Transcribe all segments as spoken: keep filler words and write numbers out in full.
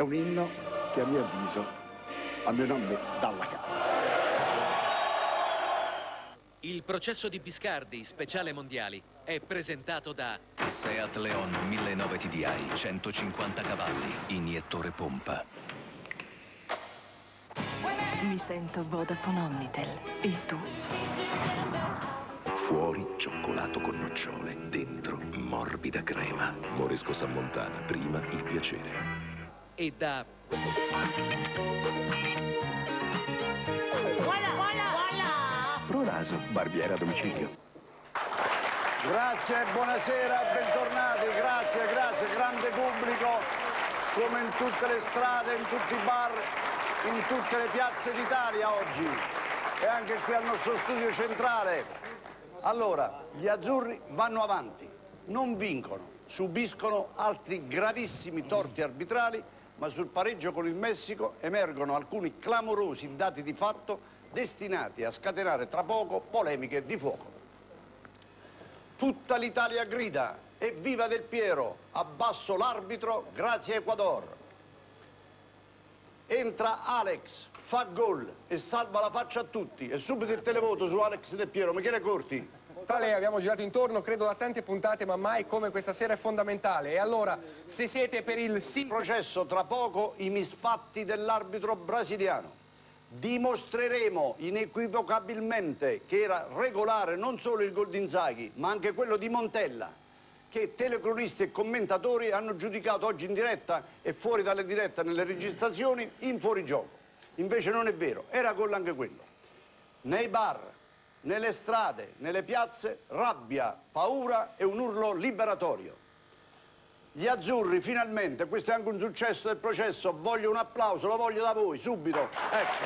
un inno che a mio avviso, almeno a me, dà la cara. Il processo di Biscardi, speciale mondiali, è presentato da Seat Leon millenovecento T D I, centocinquanta cavalli, iniettore pompa. Mi sento Vodafone Omnitel. E tu? Fuori cioccolato con nocciole, dentro morbida crema. Moresco San Montana, prima il piacere. E da Pronaso, barbiere a domicilio. Grazie, buonasera, bentornati, grazie, grazie, grande pubblico, come in tutte le strade, in tutti i bar, in tutte le piazze d'Italia oggi e anche qui al nostro studio centrale. Allora, gli azzurri vanno avanti, non vincono, subiscono altri gravissimi torti arbitrali, ma sul pareggio con il Messico emergono alcuni clamorosi dati di fatto destinati a scatenare tra poco polemiche di fuoco. Tutta l'Italia grida, evviva Del Piero, abbasso l'arbitro, grazie Ecuador. Entra Alex, fa gol e salva la faccia a tutti. E subito il televoto su Alex Del Piero, Michele Corti. Tale abbiamo girato intorno, credo, da tante puntate, ma mai come questa sera è fondamentale. E allora, se siete per il sì... Processo tra poco i misfatti dell'arbitro brasiliano. Dimostreremo inequivocabilmente che era regolare non solo il gol di Inzaghi, ma anche quello di Montella, che telecronisti e commentatori hanno giudicato oggi in diretta e fuori dalle dirette nelle registrazioni in fuorigioco. Invece non è vero, era gol anche quello. Nei bar, nelle strade, nelle piazze, rabbia, paura e un urlo liberatorio. Gli azzurri finalmente, questo è anche un successo del processo, voglio un applauso, lo voglio da voi, subito, ecco.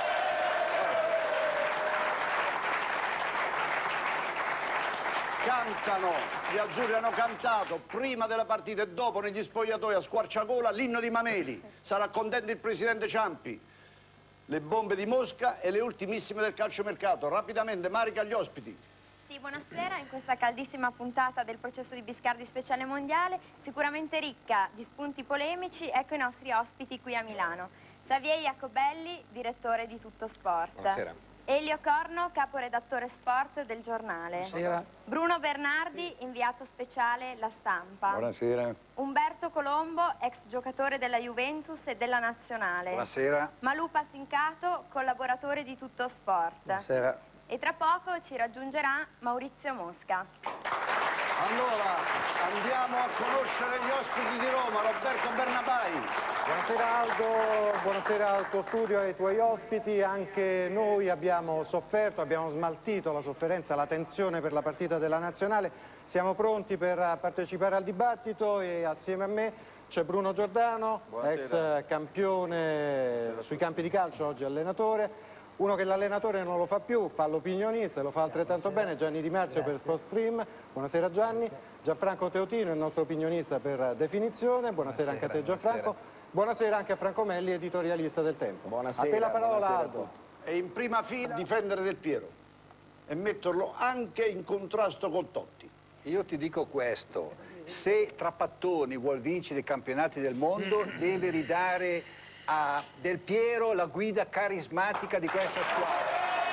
Cantano, gli azzurri hanno cantato prima della partita e dopo negli spogliatoi a squarciagola l'inno di Mameli, sarà contento il presidente Ciampi. Le bombe di Mosca e le ultimissime del calciomercato. Rapidamente, Marica, agli ospiti. Sì, buonasera. In questa caldissima puntata del processo di Biscardi speciale mondiale, sicuramente ricca di spunti polemici, ecco i nostri ospiti qui a Milano. Xavier Jacobelli, direttore di Tutto Sport. Buonasera. Elio Corno, caporedattore sport del giornale. Buonasera. Bruno Bernardi, inviato speciale La Stampa. Buonasera. Umberto Colombo, ex giocatore della Juventus e della Nazionale. Buonasera. Malù Passincato, collaboratore di Tutto Sport. Buonasera. E tra poco ci raggiungerà Maurizio Mosca. Allora, andiamo a conoscere gli ospiti di Roma, Roberto Bernabai. Buonasera Aldo, buonasera al tuo studio e ai tuoi ospiti. Anche noi abbiamo sofferto, abbiamo smaltito la sofferenza, la tensione per la partita della Nazionale. Siamo pronti per partecipare al dibattito e assieme a me c'è Bruno Giordano, buonasera. Ex campione buonasera. Sui campi di calcio, oggi allenatore. Uno che l'allenatore non lo fa più, fa l'opinionista e lo fa altrettanto bene, Gianni Di Marzio per Sportstream. Buonasera Gianni. Gianfranco Teotino, il nostro opinionista per Definizione. Buonasera, buonasera anche a te Gianfranco. Buonasera. Buonasera anche a Franco Melli, editorialista del Tempo. Buonasera. A te la parola, Aldo. E in prima fila difendere Del Piero e metterlo anche in contrasto con Totti. Io ti dico questo, se Trapattoni vuol vincere i campionati del mondo deve ridare a Del Piero la guida carismatica di questa squadra.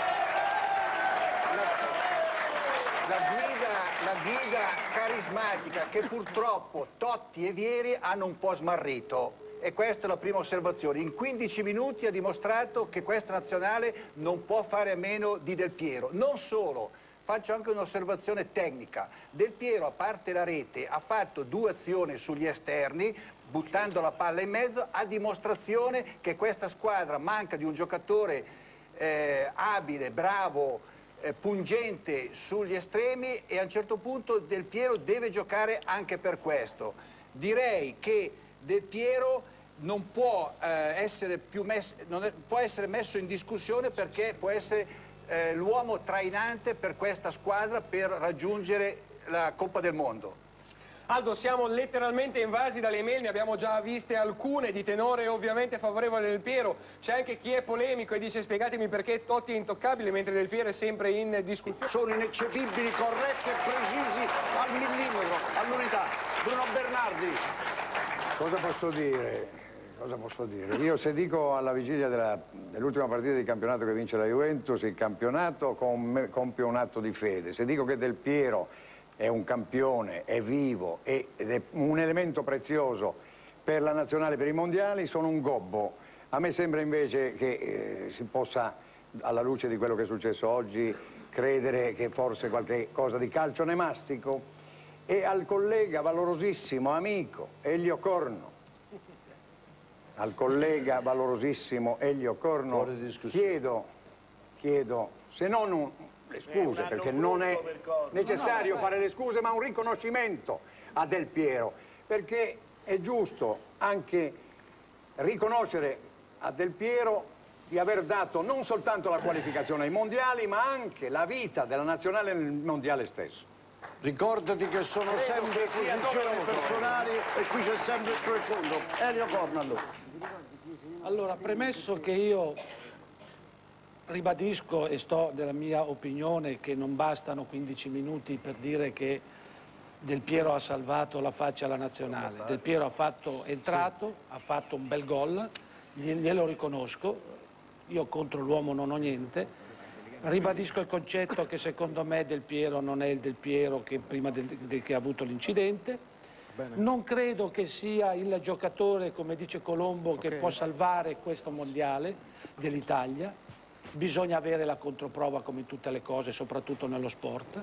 La, la, guida, la guida carismatica che purtroppo Totti e Vieri hanno un po' smarrito. E questa è la prima osservazione. In quindici minuti ha dimostrato che questa nazionale non può fare a meno di Del Piero. Non solo, faccio anche un'osservazione tecnica. Del Piero, a parte la rete, ha fatto due azioni sugli esterni, buttando la palla in mezzo, a dimostrazione che questa squadra manca di un giocatore eh, abile, bravo, eh, pungente sugli estremi e a un certo punto Del Piero deve giocare anche per questo. Direi che Del Piero non può, eh, essere, più messo, non è, può essere messo in discussione perché può essere eh, l'uomo trainante per questa squadra per raggiungere la Coppa del Mondo. Aldo, siamo letteralmente invasi dalle email, ne abbiamo già viste alcune di tenore ovviamente favorevole Del Piero. C'è anche chi è polemico e dice spiegatemi perché Totti è intoccabile mentre Del Piero è sempre in discussione. Sono ineccepibili, corretti e precisi al millimetro, all'unità. Bruno Bernardi. Cosa posso dire? cosa posso dire? Io se dico alla vigilia della, dell'ultima partita di campionato che vince la Juventus, il campionato com, compie un atto di fede. Se dico che Del Piero è un campione, è vivo ed è un elemento prezioso per la nazionale, per i mondiali, sono un gobbo. A me sembra invece che eh, si possa, alla luce di quello che è successo oggi, credere che forse qualche cosa di calcio ne mastico. E al collega valorosissimo amico Elio Corno, al collega valorosissimo Elio Corno chiedo, chiedo se non un, le scuse, perché non è necessario fare le scuse, ma un riconoscimento a Del Piero, perché è giusto anche riconoscere a Del Piero di aver dato non soltanto la qualificazione ai mondiali, ma anche la vita della nazionale nel mondiale stesso. Ricordati che sono sempre posizioni personali e qui c'è sempre il pro e contro. Elio Corno, allora. Allora, premesso che io ribadisco e sto della mia opinione che non bastano quindici minuti per dire che Del Piero ha salvato la faccia alla nazionale. Del Piero ha fatto, è entrato, sì. ha fatto un bel gol, glielo riconosco, io contro l'uomo non ho niente. Ribadisco il concetto che secondo me Del Piero non è il Del Piero che prima del, del, che ha avuto l'incidente. Non credo che sia il giocatore, come dice Colombo, okay. che può salvare questo mondiale dell'Italia. Bisogna avere la controprova come in tutte le cose, soprattutto nello sport.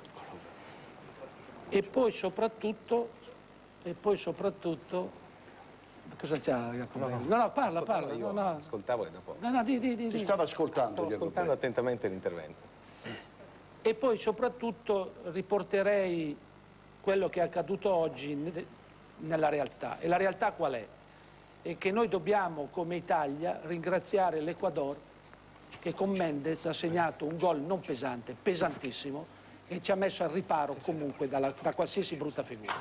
E poi soprattutto, e poi soprattutto, cosa c'ha? No, no, no, no, parla, parla. Io no, no. ascoltavo e dopo. No, no, di, di, di, Ti stavo ascoltando. Stavo ascoltando attentamente l'intervento. E poi soprattutto riporterei quello che è accaduto oggi nella realtà. E la realtà qual è? È che noi dobbiamo, come Italia, ringraziare l'Ecuador che con Mendez ha segnato un gol non pesante, pesantissimo, e ci ha messo al riparo comunque dalla, da qualsiasi brutta figura.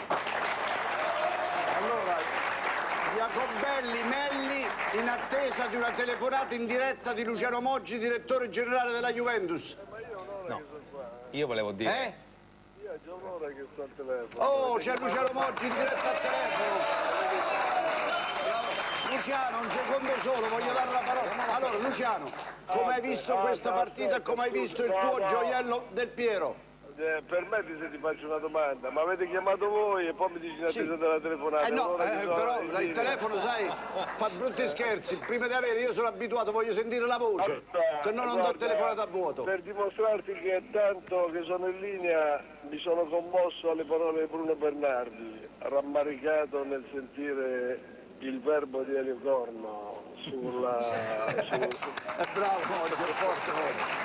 Allora, Jacobelli, Melli, in attesa di una telefonata in diretta di Luciano Moggi, direttore generale della Juventus. No, io volevo dire... Eh? Io già un'ora che sto al telefono. Oh, c'è Luciano Moggi in diretta al telefono. Luciano, un secondo solo, voglio dare la parola. Allora, Luciano, come hai visto questa partita e come hai visto il tuo gioiello Del Piero? Eh, permetti se ti faccio una domanda, ma avete chiamato voi e poi mi dici in attesa sì. della telefonata? Eh no, eh, però il telefono, sai, fa brutti scherzi. Prima di avere, io sono abituato, voglio sentire la voce, se no non do telefonata a vuoto. Per dimostrarti che è tanto che sono in linea, mi sono commosso alle parole di Bruno Bernardi, rammaricato nel sentire il verbo di Elio Corno sulla... Su... È bravo, Moggi, è forte, Moggi.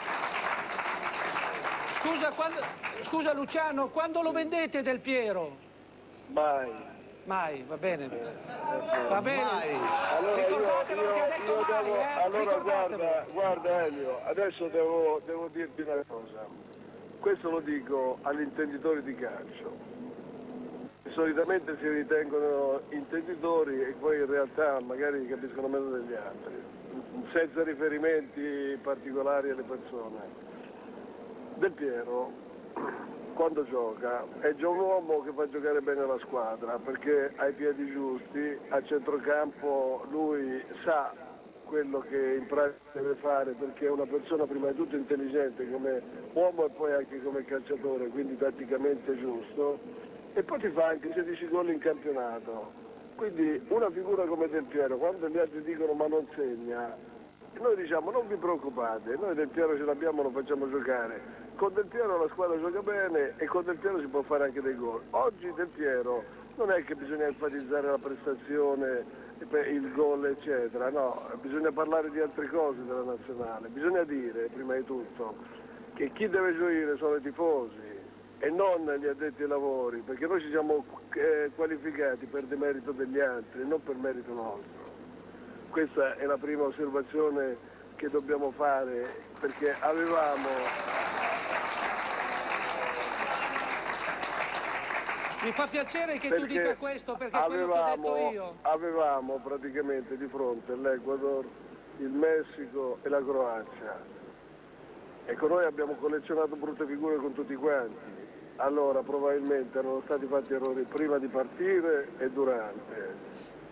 Scusa, quando, scusa Luciano, quando lo vendete Del Piero? Mai. Mai, va bene. Va bene. Mai. Allora io, io, io devo, mai, eh? allora guarda, guarda Elio, adesso devo, devo dirti una cosa. Questo lo dico agli intenditori di calcio. Solitamente si ritengono intenditori e poi in realtà magari capiscono meno degli altri, senza riferimenti particolari alle persone. Del Piero, quando gioca, è già un uomo che fa giocare bene la squadra, perché ha i piedi giusti, a centrocampo lui sa quello che in pratica deve fare, perché è una persona prima di tutto intelligente come uomo e poi anche come calciatore, quindi tatticamente giusto, e poi ti fa anche sedici gol in campionato. Quindi una figura come Del Piero, quando gli altri dicono ma non segna, noi diciamo non vi preoccupate, noi Del Piero ce l'abbiamo, lo facciamo giocare. Con Del Piero la squadra gioca bene e con Del Piero si può fare anche dei gol. Oggi Del Piero non è che bisogna enfatizzare la prestazione, il gol eccetera, no, bisogna parlare di altre cose della nazionale. Bisogna dire prima di tutto che chi deve gioire sono i tifosi e non gli addetti ai lavori, perché noi ci siamo eh, qualificati per demerito degli altri, non per merito nostro. Questa è la prima osservazione che dobbiamo fare, perché avevamo... Mi fa piacere che perché tu dica questo, perché avevamo, quello che ho detto io. Avevamo praticamente di fronte l'Ecuador, il Messico e la Croazia. Ecco, noi abbiamo collezionato brutte figure con tutti quanti. Allora probabilmente erano stati fatti errori prima di partire e durante.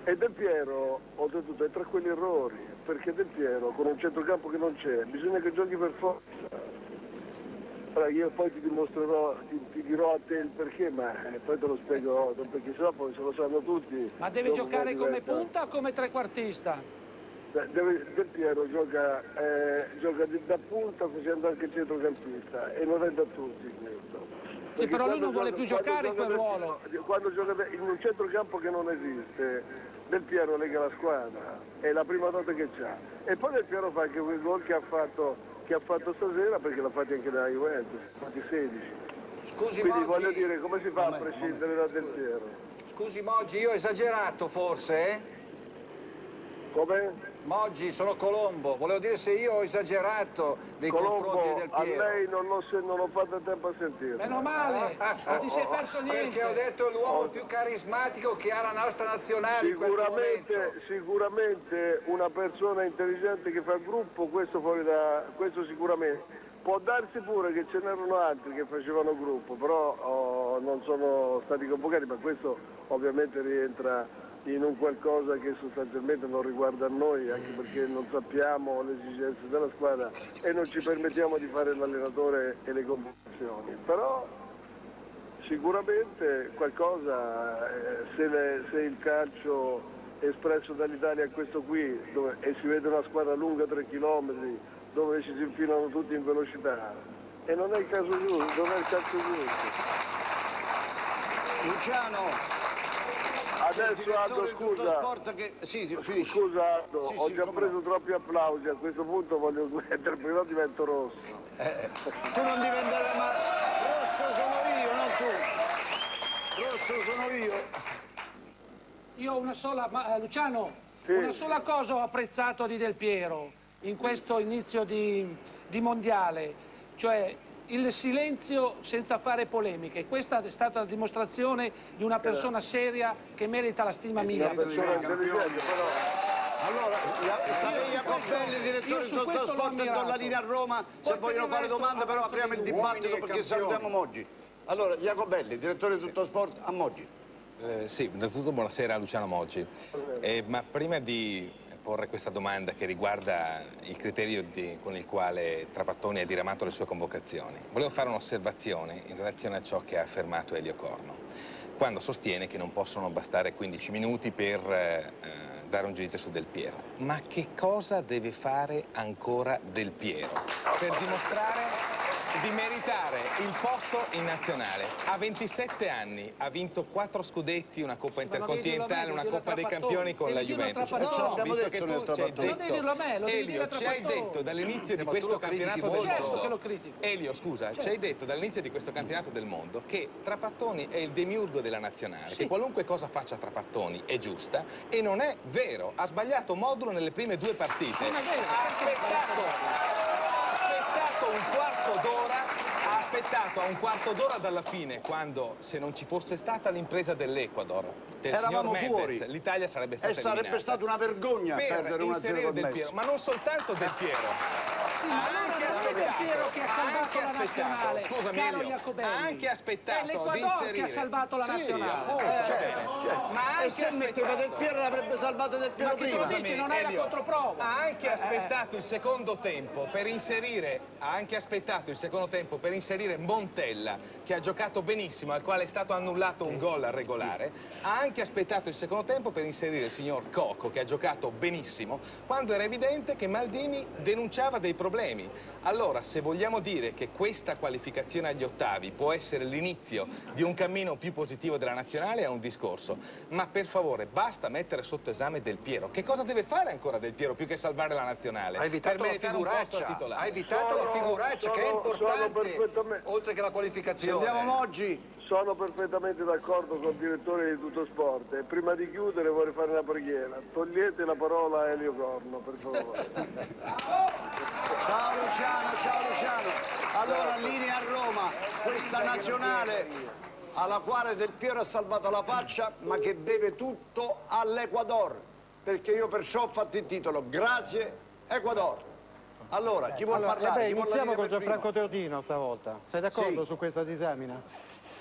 E Del Piero, oltretutto, è tra quegli errori, perché Del Piero, con un centrocampo che non c'è, bisogna che giochi per forza. Allora, io poi ti dimostrerò, ti, ti dirò a te il perché, ma eh, poi te lo spiego, perché sennò poi se lo sanno tutti. Ma deve giocare come punta o come trequartista? Deve, Del Piero gioca, eh, gioca da punta facendo anche il centrocampista e non è da tutti questo. Sì, però lui non vuole gioca, più giocare in quel del, ruolo. Quando gioca in un centrocampo che non esiste, Del Piero lega la squadra, è la prima nota che c'ha. E poi Del Piero fa anche quel gol che ha fatto che ha fatto stasera, perché l'ha fatto anche da Juventus, fatti sedici. Scusi, Quindi Moggi, voglio dire, come si fa a moment, prescindere da Del Piero? Scusi Moggi, io ho esagerato forse? Eh? Come? Moggi, sono Colombo, volevo dire se io ho esagerato nei confronti Colombo, del a Piero. lei non ho, non ho fatto tempo a sentire. Meno male, non ti sei perso niente. Perché ho detto è l'uomo più carismatico che ha la nostra nazionale in questo momento. Sicuramente, sicuramente una persona intelligente che fa gruppo, questo, fuori da, questo sicuramente. Può darsi pure che ce n'erano altri che facevano gruppo, però oh, non sono stati convocati, ma questo ovviamente rientra in un qualcosa che sostanzialmente non riguarda noi, anche perché non sappiamo le esigenze della squadra e non ci permettiamo di fare l'allenatore e le convocazioni. Però sicuramente qualcosa, eh, se, le, se il calcio espresso dall'Italia è questo qui, dove, e si vede una squadra lunga tre chilometri, dove ci si infilano tutti in velocità, e non è il caso giusto, non è il calcio giusto. Luciano! Adesso Aldo, scusa, che... sì, scusa Aldo, sì, ho sì, già come preso no. troppi applausi, a questo punto voglio smettere, però divento rosso. Eh, tu non diventerai mai... Rosso sono io, non tu. Rosso sono io. Io una sola... Ma, eh, Luciano, sì. una sola cosa ho apprezzato di Del Piero in questo inizio di, di mondiale, cioè il silenzio senza fare polemiche. Questa è stata la dimostrazione di una persona seria che merita la stima mia. Una persona intelligente, però... Allora, Savia Jacobelli, direttore di Tuttosport e Dollarina a Roma, se vogliono fare domande però apriamo il dibattito perché salutiamo Moggi. Allora, Jacobelli, direttore di Tuttosport, a Moggi. Eh, sì, innanzitutto buonasera a Luciano Moggi. Eh, ma prima di porre questa domanda che riguarda il criterio di, con il quale Trapattoni ha diramato le sue convocazioni, volevo fare un'osservazione in relazione a ciò che ha affermato Elio Corno, quando sostiene che non possono bastare quindici minuti per eh, dare un giudizio su Del Piero. Ma che cosa deve fare ancora Del Piero per dimostrare di meritare il posto in nazionale? Ha ventisette anni, ha vinto quattro scudetti, una Coppa Intercontinentale, una Coppa dei Campioni con la Juventus. No, visto che tu ci hai detto, Elio, ci hai detto dall'inizio di questo campionato del mondo, Elio, scusa, ci hai detto dall'inizio di questo campionato del mondo che Trapattoni è il demiurgo della nazionale, che qualunque cosa faccia Trapattoni è giusta, e non è vero, ha sbagliato modulo nelle prime due partite. Ha aspettato, ha aspettato un quarto d'ora, ha aspettato a un quarto d'ora dalla fine, quando, se non ci fosse stata l'impresa dell'Ecuador, del Eravamo signor fuori. Mendez, l'Italia sarebbe stata E sarebbe eliminata. stata una vergogna Per perdere una zero inserire con Del Messi. Piero, ma non soltanto Del Piero. Sì, ma Ha anche non è Del Piero che ha salvato anche la aspettato, nazionale, scusami, caro Elio, Jacobelli. ha anche aspettato È di l'Ecuador inserire. che ha salvato la Sì, nazionale. appunto, Eh, cioè, Cioè, ma ha e anche se metteva Del Piero l'avrebbe salvato Del Piero Ma che prima. tu dici, non hai la Elio, controprova. ha anche aspettato il secondo tempo per inserire, ha anche aspettato il secondo tempo per inserire Montella, che ha giocato benissimo, al quale è stato annullato un gol regolare. Ha anche aspettato il secondo tempo per inserire il signor Coco, che ha giocato benissimo, quando era evidente che Maldini denunciava dei problemi. Allora, se vogliamo dire che questa qualificazione agli ottavi può essere l'inizio di un cammino più positivo della nazionale, è un discorso. Ma per favore, basta mettere sotto esame Del Piero. Che cosa deve fare ancora Del Piero più che salvare la nazionale? Ha evitato per la meritare un posto al figuraccia, titolare. ha evitato la figuraccia, che è sono- sono importante, perfettamente- oltre che la Se qualificazione. Andiamo Moggi. Sono perfettamente d'accordo con il direttore di Tuttosport e prima di chiudere vorrei fare una preghiera. Togliete la parola a Elio Corno, per favore. Ciao Luciano, ciao Luciano. Allora, linea a Roma, questa nazionale alla quale Del Piero ha salvato la faccia, ma che deve tutto all'Ecuador, perché io perciò ho fatto il titolo Grazie Ecuador. Allora, chi vuol Allora, parlare? eh beh, Chi vuol iniziamo dire con per primo? Gianfranco Teodino stavolta. Sei d'accordo Sì. su questa disamina?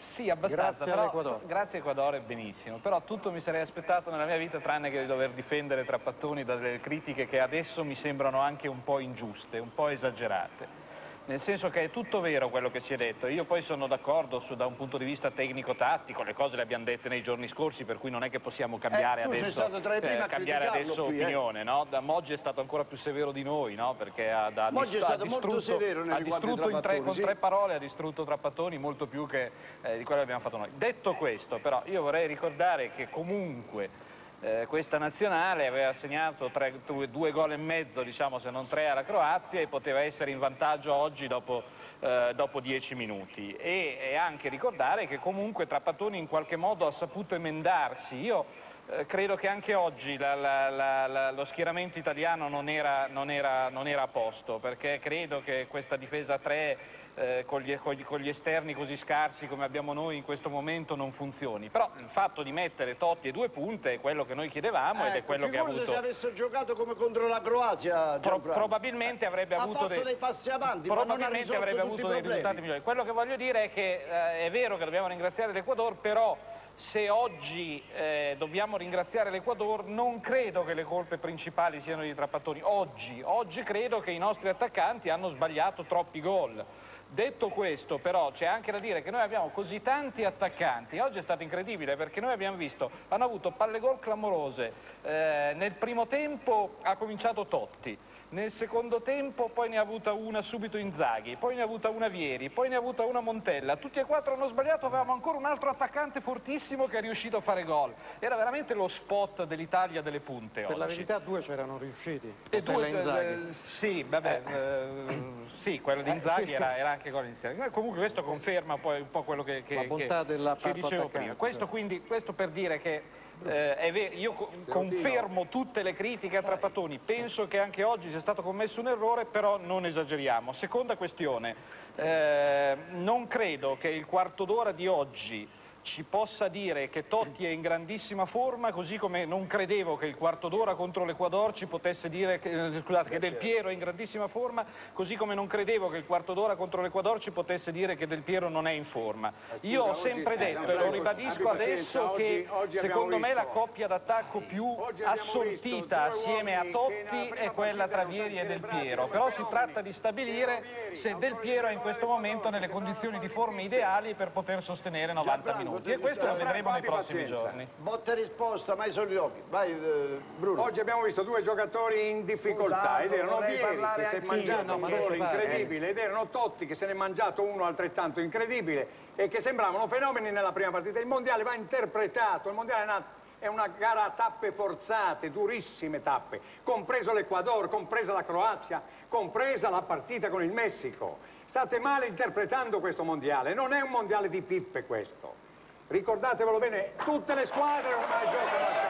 Sì, abbastanza. Grazie all'Equador. Grazie Equador, benissimo. Però tutto mi sarei aspettato nella mia vita tranne che di dover difendere Trapattoni da delle critiche che adesso mi sembrano anche un po' ingiuste, un po' esagerate. Nel senso che è tutto vero quello che si è detto, io poi sono d'accordo da un punto di vista tecnico-tattico, le cose le abbiamo dette nei giorni scorsi, per cui non è che possiamo cambiare eh, tu adesso, sei stato tra i primi eh, a cambiare adesso qui, opinione, eh. no? Da Moggi è stato ancora più severo di noi, no? Perché ha, da, Moggi è stato ha molto distrutto, severo nei ha riguardi distrutto in tre, con sì. tre parole, ha distrutto Trapattoni molto più che eh, di quello che abbiamo fatto noi. Detto questo, però, io vorrei ricordare che comunque Eh, questa nazionale aveva segnato tre, due, due gol e mezzo, diciamo, se non tre alla Croazia, e poteva essere in vantaggio oggi dopo, eh, dopo dieci minuti. E, e anche ricordare che comunque Trapattoni in qualche modo ha saputo emendarsi. Io eh, credo che anche oggi la, la, la, la, lo schieramento italiano non era, non, era, non era a posto, perché credo che questa difesa a tre Eh, con, gli, con, gli, con gli esterni così scarsi come abbiamo noi in questo momento non funzioni. Però il fatto di mettere Totti e due punte è quello che noi chiedevamo, ed ecco, è quello che ha avuto. se avesse giocato come contro la Croazia, Pro, probabilmente avrebbe ha avuto fatto dei, dei passi avanti, probabilmente ma non avrebbe avuto dei risultati migliori. Quello che voglio dire è che eh, è vero che dobbiamo ringraziare l'Equador, però se oggi eh, dobbiamo ringraziare l'Equador, non credo che le colpe principali siano di Trapattoni. Oggi, oggi credo che i nostri attaccanti hanno sbagliato troppi gol. Detto questo, però, c'è anche da dire che noi abbiamo così tanti attaccanti. Oggi è stato incredibile perché noi abbiamo visto, hanno avuto palle gol clamorose. Eh, nel primo tempo ha cominciato Totti, nel secondo tempo poi ne ha avuta una subito Inzaghi, poi ne ha avuta una Vieri, poi ne ha avuta una Montella. Tutti e quattro hanno sbagliato, avevamo ancora un altro attaccante fortissimo che è riuscito a fare gol. Era veramente lo spot dell'Italia delle punte per oggi. la verità due c'erano riusciti. E due, Inzaghi. eh, sì, vabbè, eh. Eh, sì, quello di Inzaghi eh, sì. era, era anche gol iniziale. Comunque questo conferma poi un po' quello che, che, la bontà che, della che dicevo prima. Questo, quindi, questo per dire che eh, è vero, io co confermo tutte le critiche a Trapattoni, penso che anche oggi sia stato commesso un errore, però non esageriamo. Seconda questione, eh, non credo che il quarto d'ora di oggi ci possa dire che Totti è in grandissima forma, così come non credevo che il quarto d'ora contro l'Equador ci potesse dire che, eh, scusate, che Del Piero è in grandissima forma, così come non credevo che il quarto d'ora contro l'Equador ci potesse dire che Del Piero non è in forma. Io ho sempre detto, e lo ribadisco adesso, che secondo me la coppia d'attacco più assortita assieme a Totti è quella tra Vieri e Del Piero, però si tratta di stabilire se Del Piero è in questo momento nelle condizioni di forma ideali per poter sostenere novanta minuti. E questo lo vedremo nei prossimi giorni. Botta e risposta, mai sugli occhi. Vai, eh, Bruno. Oggi abbiamo visto due giocatori in difficoltà ed erano Vieri che si è mangiato un gol incredibile ed erano Totti che se ne è mangiato uno altrettanto incredibile e che sembravano fenomeni nella prima partita. Il mondiale va interpretato, il mondiale è una, è una gara a tappe forzate, durissime tappe, compreso l'Equador, compresa la Croazia, compresa la partita con il Messico. State male interpretando questo mondiale, non è un mondiale di pippe questo. Ricordatevelo bene, tutte le squadre ormai giocano a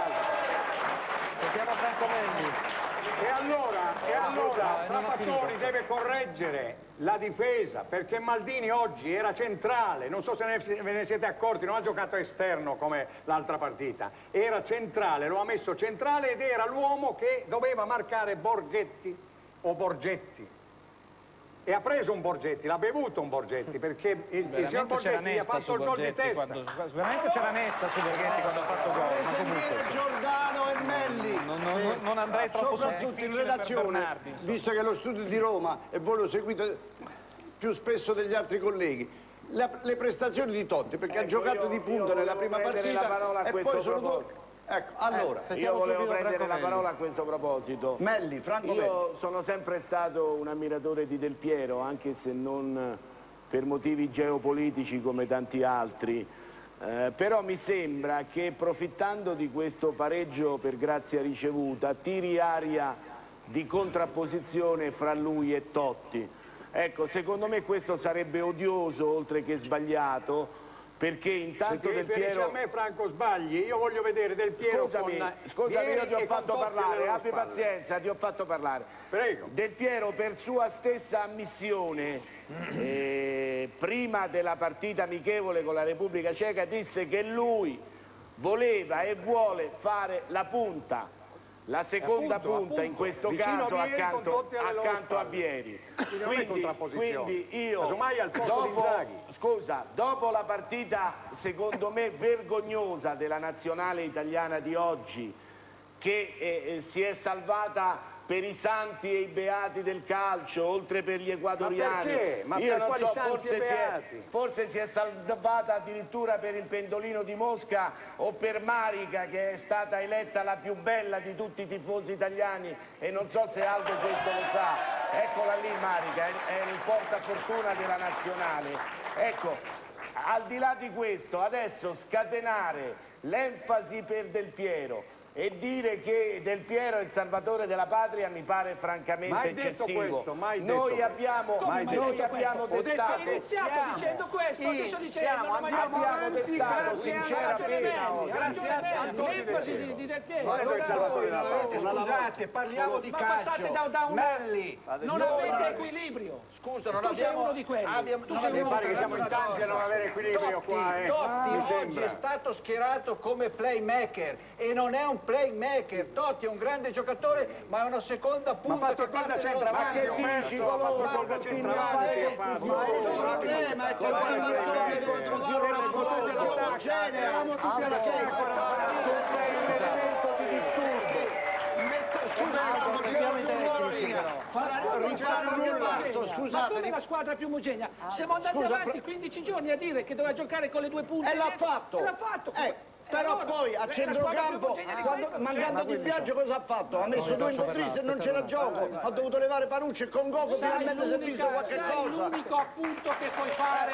calcio. Sentiamo Franco Menni. E allora, e allora Trapattoni deve correggere la difesa, perché Maldini oggi era centrale, non so se ne, ve ne siete accorti, non ha giocato esterno come l'altra partita, era centrale, lo ha messo centrale ed era l'uomo che doveva marcare Borghetti o Borgetti. E ha preso un Borgetti, l'ha bevuto un Borgetti, perché il, il signor Borgetti gli ha fatto il gol di testa. Quando, veramente c'era Nesta su Borgetti quando ha fatto il gol. Ma comunque Giordano e Melli. Non, non, non, non andrei troppo soprattutto in relazione, visto che lo studio di Roma e voi lo seguite più spesso degli altri colleghi, la, le prestazioni di Totti, perché ecco, ha giocato io, di punta nella prima partita e poi sono due. Ecco, allora, eh, io volevo prendere la parola a questo proposito. Melli, Franco Io Melli. sono sempre stato un ammiratore di Del Piero, anche se non per motivi geopolitici come tanti altri, eh, però mi sembra che profittando di questo pareggio per grazia ricevuta tiri aria di contrapposizione fra lui e Totti. Ecco, secondo me questo sarebbe odioso oltre che sbagliato, perché intanto Se ti Del Piero... a me, Franco, sbagli, io voglio vedere Del Piero scusami, con... Scusami, io ti ho fatto parlare, abbi spalle. pazienza, ti ho fatto parlare. Prego. Del Piero, per sua stessa ammissione, eh, prima della partita amichevole con la Repubblica Ceca, disse che lui voleva e vuole fare la punta. La seconda Appunto, punta appunto. in questo Vicino caso a Vieri, accanto, condotti alle loro accanto a spalle. Vieri. Quindi non è Quindi, contrapposizione. quindi io, Casomai al posto di dopo, Inzaghi. scusa, dopo la partita secondo me vergognosa della nazionale italiana di oggi, che eh, si è salvata per i santi e i beati del calcio, oltre per gli ecuadoriani. Ma perché? Ma Io per non quali so, santi forse e si, è, beati? forse si è salvata addirittura per il pendolino di Mosca o per Marica, che è stata eletta la più bella di tutti i tifosi italiani, e non so se Aldo questo lo sa. Eccola lì Marica, è, è il portafortuna della nazionale. Ecco, al di là di questo, adesso scatenare l'enfasi per Del Piero e dire che Del Piero è il salvatore della patria mi pare francamente Mai detto eccessivo. questo, mai noi detto abbiamo, Come mai noi detto abbiamo questo? Ho detto- destato, iniziato siamo- dicendo questo, sì, adesso dicendo, siamo, non mai abbiamo detto abbiamo avanti, destato grazie, sincera ha ragione pena Melli, oggi. ha ragione Melli, l'enfasi di, di Del Piero. Ma allora Allora, voi voi non avete, scusate, parliamo di ma calcio. passate da, da una... Melli, non noi- avete equilibrio. Scusa, non tu sei abbiamo- uno di quelli. abbiamo- tu non sei abbiamo uno pare di che siamo in quelli. tanti a non avere equilibrio Totti, qua, eh. Totti, Mi oggi sembra. è è stato schierato come playmaker e non è un playmaker. Totti è un grande giocatore, ma è una seconda punta. Ma ha fatto il gol da centravanti, Ma che Roberto, dici, ha fatto il Roberto? gol da centravanti, Ma ha che fatto. confusione. Il problema è che quando Mattoni deve trovare una squadra dell'attacco, eravamo tutti alla chefa. Tu sei un elemento di disturbo. Scusa, non c'erano i tecnici però. Ma come la squadra più omogenea? Siamo andati Scusa, avanti quindici giorni a dire che doveva giocare con le due punte. E l'ha dietro. fatto. E l'ha fatto. Eh, E però allora, poi a la centrocampo, squadra più omogenea di quando, questo, mancando cioè, di Biagio, cosa ha fatto? Ha messo due incontristi e non c'era gioco, ha dovuto levare Panucci e con Gogo sai finalmente si è visto l'unica- qualche sai cosa. l'unico appunto che puoi fare.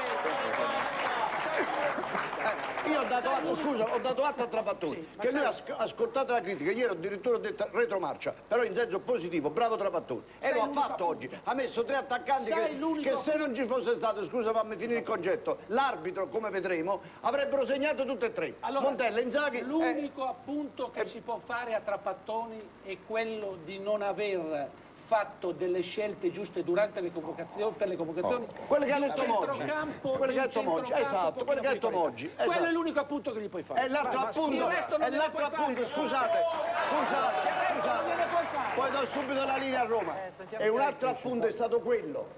Eh, io ho dato atto, scusa, ho dato atto a Trapattoni che lui ha sc- ha ascoltato la critica, ieri addirittura ho detto retromarcia, però in senso positivo, bravo Trapattoni. E lo ha fatto oggi, ha messo tre attaccanti che, che se non ci fosse stato, scusa fammi finire il concetto, l'arbitro come vedremo avrebbero segnato tutte e tre, Allora, Montella, Inzaghi. l'unico appunto che si può fare a Trapattoni è quello di non aver fatto delle scelte giuste durante le convocazioni, per le convocazioni. Oh. Quelle che ha di detto Moggi. centrocampo, Quelle che ha di detto Moggi, centrocampo esatto, un quelle che ha detto pochino più Moggi, piccoli. Quello esatto. è l'unico appunto che gli puoi fare. E l'altro Vai, appunto, il resto non e gliene l'altro puoi fare. appunto, scusate, scusate, scusate, poi do subito la linea a Roma. E un altro appunto è stato quello,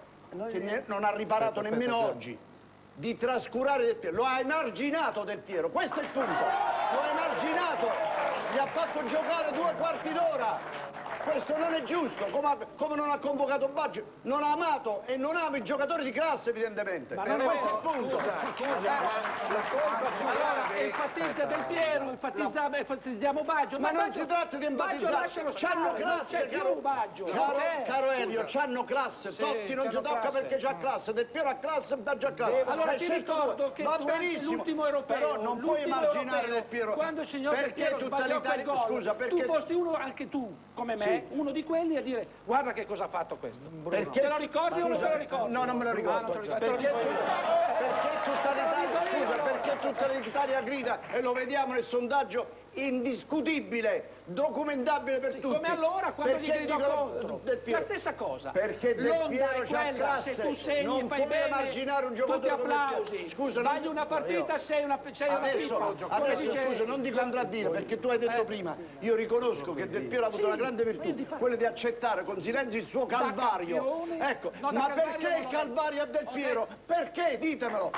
che ne- non ha riparato nemmeno oggi, di trascurare Del Piero. Lo ha emarginato Del Piero, questo è il punto. Lo ha emarginato, gli ha fatto giocare due quarti d'ora. Questo non è giusto, come, ha- come non ha convocato Baggio, non ha amato e non ama i giocatori di classe evidentemente. Ma E non è questo è vero, il punto. scusa, scusa, ma la colpa più grave... enfatizza Del Piero, enfatizza, enfatizziamo Baggio. Ma non Baggio- si tratta di Baggio enfatizzare, lascialo c'hanno stare, non classe, c'è più caro, Baggio. non caro, c'è. caro Elio, Scusa. c'hanno classe, Sì, Totti non si c'hanno tocca classe. perché c'ha classe, Del Piero ha classe, Baggio ha classe. Allora Hai ti scelto ricordo tu. che Va durante benissimo, l'ultimo europeo, però non puoi l'ultimo emarginare europeo, Del Piero. quando il signor Del Perché Piero tutta sbagliò quel l'Italia, gol, scusa, perché tu fosti uno, anche tu, come me, Sì. uno di quelli a dire guarda che cosa ha fatto questo. Perché- Te lo ricordi o non te lo ricordi? No, non me lo Ah, ricordo. non te lo ricordi. Perché, Te lo ricordi. perché tutta l'Italia, scusa, perché tutta l'Italia grida e lo vediamo nel sondaggio indiscutibile, documentabile per tutti. Come allora quando Perché gli gridò dicono contro? Del Piero? La stessa cosa. Perché Del L'onda Piero è c'ha quella, classe, se tu segni non fai puoi bene, emarginare un giocatore tutti come Del applausi. Piero. Scusa, Sbagli non- una partita, io- sei una, sei una Adesso, pippa. Come adesso dice- scusa, non ti contraddire perché tu hai detto Eh. prima, io riconosco che Del Piero ha avuto Sì, una grande io virtù, di fatto- quella di accettare con silenzio il suo calvario. campione- Ecco, no, da ma calvario perché non il ho- calvario a Del Piero? Perché? Ditemelo.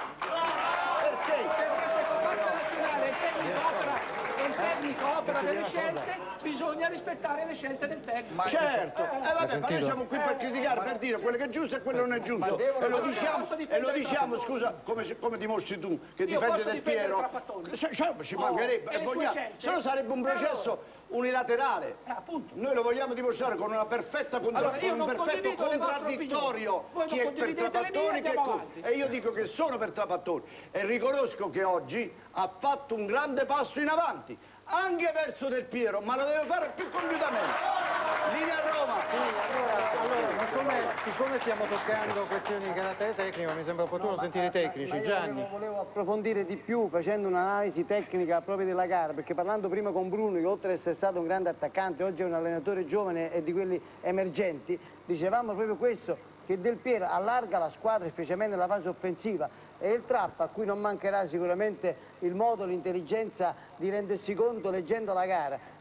Perché? Perché se combatte la nazionale il tecnico opera, e il tecnico opera delle scelte, bisogna rispettare le scelte del tecnico. Certo, Eh, eh, vabbè, ma noi siamo qui per criticare, per dire quello che è giusto e quello che non è giusto. E lo diciamo, e lo diciamo scusa, come, come dimostri tu, che Io difendi posso Del difendere Piero. Trapattoni? Se- cioè, ci Oh, mancherebbe, e e le sue vogliamo- scelte? se no sarebbe un E processo unilaterale. Noi lo vogliamo dimostrare con una perfetta contra- Allora, io con un non perfetto condivido le vostre contraddittorio opinioni. Voi chi non è per condividete le mie, Trapattoni che è andiamo con- avanti. e io dico che sono per Trapattoni e riconosco che oggi ha fatto un grande passo in avanti anche verso Del Piero, ma lo deve fare più compiutamente. Linea a Roma. Sì, allora, allora siccome, siccome stiamo toccando questioni di carattere tecnico, mi sembra opportuno sentire i tecnici. Ma io Gianni. Volevo, volevo approfondire di più facendo un'analisi tecnica proprio della gara, perché parlando prima con Bruno, che oltre ad essere stato un grande attaccante, oggi è un allenatore giovane e di quelli emergenti, dicevamo proprio questo, che Del Piero allarga la squadra, specialmente nella fase offensiva, e il Trappa, a cui non mancherà sicuramente il modo, l'intelligenza di rendersi conto leggendo la gara,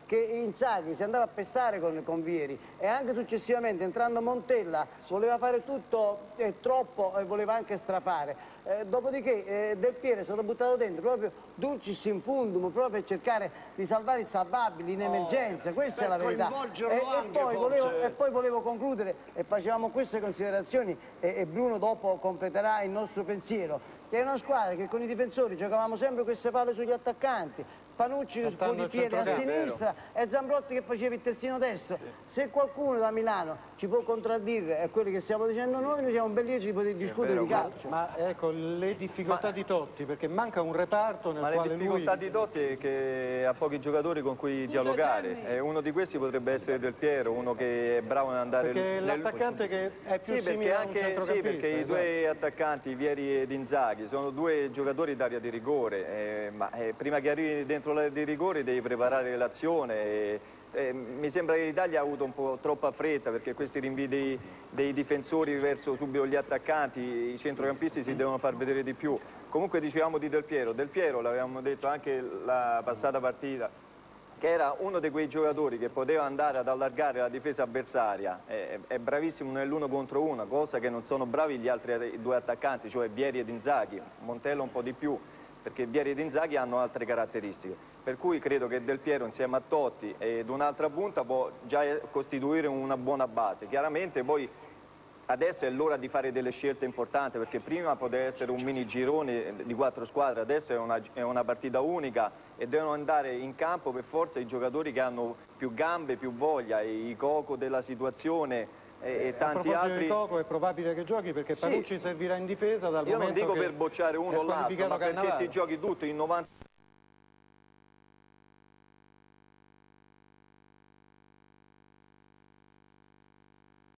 che Inzaghi si andava a pestare con, con Vieri e anche successivamente entrando Montella voleva fare tutto eh, troppo e voleva anche strafare. Eh, dopodiché eh, Del Piero è stato buttato dentro proprio dulcis in fundum, proprio per cercare di salvare i salvabili in emergenza, oh, questa è la verità. E, e, poi volevo, e poi volevo concludere e facevamo queste considerazioni e, e Bruno dopo completerà il nostro pensiero, che è una squadra che con i difensori giocavamo sempre queste palle sugli attaccanti, Panucci fuori piede a sinistra e Zambrotti che faceva il terzino destro. Sì. Se qualcuno da Milano ci può contraddire a quelli che stiamo dicendo noi, noi siamo ben lieti di poter discutere di calcio. Ma ecco, le difficoltà ma, di Totti, perché manca un reparto nel ma quale le difficoltà lui... di Totti è che ha pochi giocatori con cui dialogare. E uno di questi potrebbe essere Del Piero, uno che è bravo nell'andare... Perché nel... l'attaccante che è più sì, simile a un anche, centrocampista. Sì, perché esatto. i due attaccanti, Vieri ed Inzaghi, sono due giocatori d'area di rigore, eh, ma eh, prima che arrivi dentro l'area di rigore devi preparare l'azione. E, eh, mi sembra che l'Italia ha avuto un po' troppa fretta perché questi rinvii dei, dei difensori verso subito gli attaccanti, i centrocampisti si devono far vedere di più. Comunque dicevamo di Del Piero, Del Piero l'avevamo detto anche la passata partita, che era uno di quei giocatori che poteva andare ad allargare la difesa avversaria, è, è bravissimo nell'uno contro uno, cosa che non sono bravi gli altri due attaccanti, cioè Vieri ed Inzaghi, Montella un po' di più, perché Vieri ed Inzaghi hanno altre caratteristiche, per cui credo che Del Piero insieme a Totti ed un'altra punta può già costituire una buona base. Chiaramente poi adesso è l'ora di fare delle scelte importanti, perché prima poteva essere un mini girone di quattro squadre, adesso è una, è una partita unica e devono andare in campo per forza i giocatori che hanno più gambe, più voglia, i Coco della situazione e, e tanti a altri. Di Coco è probabile che giochi perché sì. Panucci servirà in difesa dal Io momento non dico che per bocciare uno o l'altro, ma perché ti giochi tutto in novanta